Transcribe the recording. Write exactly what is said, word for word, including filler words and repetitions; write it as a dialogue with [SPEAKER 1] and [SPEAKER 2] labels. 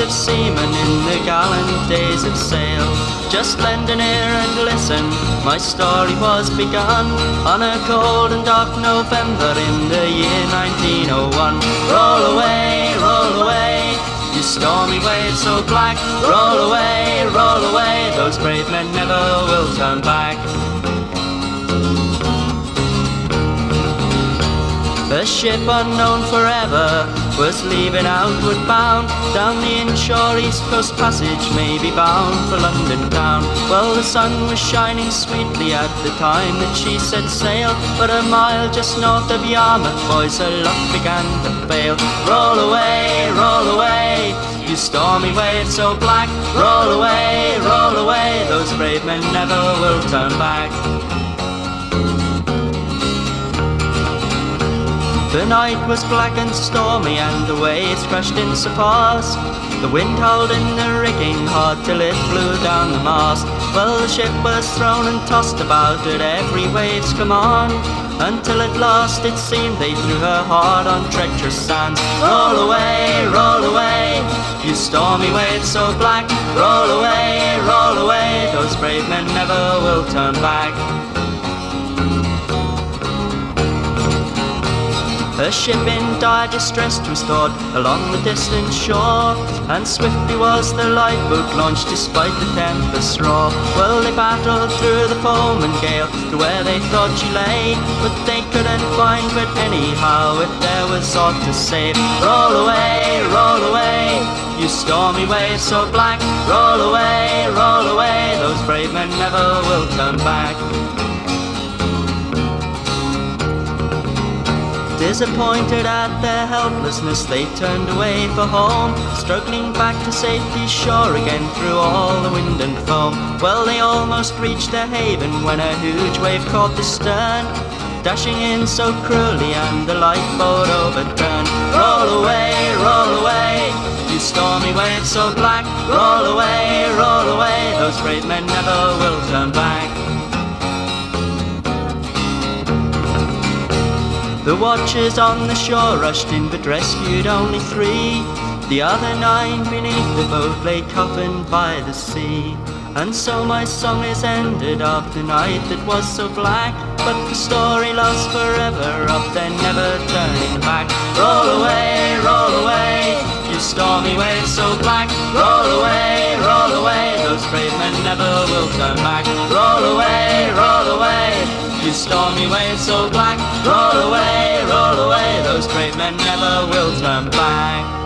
[SPEAKER 1] of seamen in the gallant days of sail. Just lend an ear and listen, my story was begun on a cold and dark November in the year nineteen oh one. Roll away, roll away, you stormy waves so black. Roll away, roll away, those brave men never will turn back. A ship unknown forever was leaving outward bound, down the inshore east coast passage, maybe bound for London town. Well, the sun was shining sweetly at the time that she set sail, but a mile just north of Yarmouth, boys, her luck began to fail. Roll away, roll away, you stormy waves so black. Roll away, roll away, those brave men never will turn back. The night was black and stormy and the waves crashed in so fast. The wind howled in the rigging hard till it blew down the mast. Well, the ship was thrown and tossed about at every wave's command, until at last it seemed they threw her hard on treacherous sands. Roll away, roll away, you stormy waves so black. Roll away, roll away, those brave men never will turn back. A ship in dire distress was stored along the distant shore, and swiftly was the lifeboat launched despite the tempest's roar. Well, they battled through the foam and gale to where they thought she lay, but they couldn't find but anyhow if there was aught to save. Roll away, roll away, you stormy waves so black. Roll away, roll away, those brave men never will turn back. Disappointed at their helplessness, they turned away for home, struggling back to safety's shore again through all the wind and foam. Well, they almost reached their haven when a huge wave caught the stern, dashing in so cruelly and the lifeboat overturned. Roll away, roll away, you stormy waves so black. Roll away, roll away, those brave men never will turn back. The watchers on the shore rushed in but rescued only three. The other nine beneath the boat lay coffined by the sea. And so my song is ended of the night that was so black, but the story lost forever of their never turning back. Roll away, roll away, you stormy waves so black. Roll away, roll away, those brave men never will turn back. Roll away, roll away, you stormy waves so black. Roll away, roll away, those brave men never will turn back.